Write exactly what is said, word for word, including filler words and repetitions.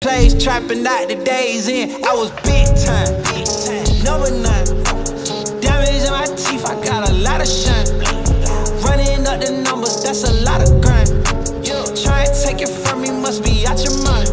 plays, trapping out the days in. I was big time, number nine. Diamonds in my teeth, I got a lot of shine. Running up the numbers, that's a lot of grind. Try and take it from me, must be out your mind.